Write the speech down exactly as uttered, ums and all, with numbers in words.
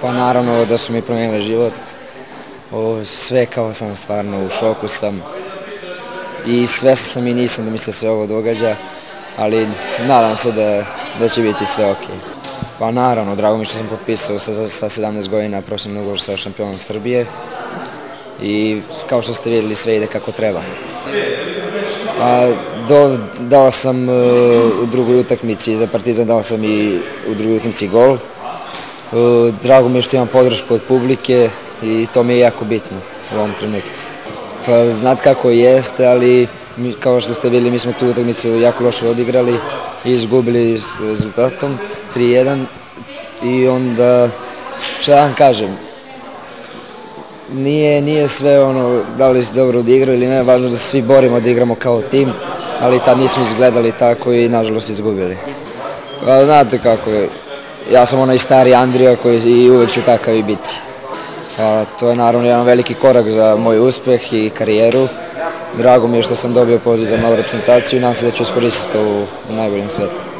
Pa naravno da su mi promijenile život. Sve kao sam stvarno, u šoku sam. I svestan sam i nisam da mi se sve ovo događa, ali nadam se da, da će biti sve ok. Pa naravno, drago mi što sam potpisao sa, sa sedamnaest godina profesionalni ugovor sa šampionom Srbije i kao što ste vidjeli sve ide kako treba. A, do, dao sam uh, u drugoj utakmici za Partizan, dao sam i u drugoj utakmici gol. Uh, drago mi je što imam podršku od publike i to mi je jako bitno u ovom trenutku. Pa znate kako jeste, ali mi, kao što ste vidjeli mi smo tu utakmicu jako loše odigrali i izgubili s rezultatom tri jedan i onda, što da vam kažem, nije, nije sve ono da li se dobro odigrao ili ne, važno da se svi borimo da igramo kao tim, ali tad nismo izgledali tako i nažalost izgubili. Pa znate kako je, ja sam onaj stari Andrija koji i uvek ću takav i biti. A, to je naravno jedan veliki korak za moj uspeh i karijeru. Drago mi je što sam dobio poziv za novu reprezentaciju i nadam se da ću iskoristiti to u, u najboljem svetlu.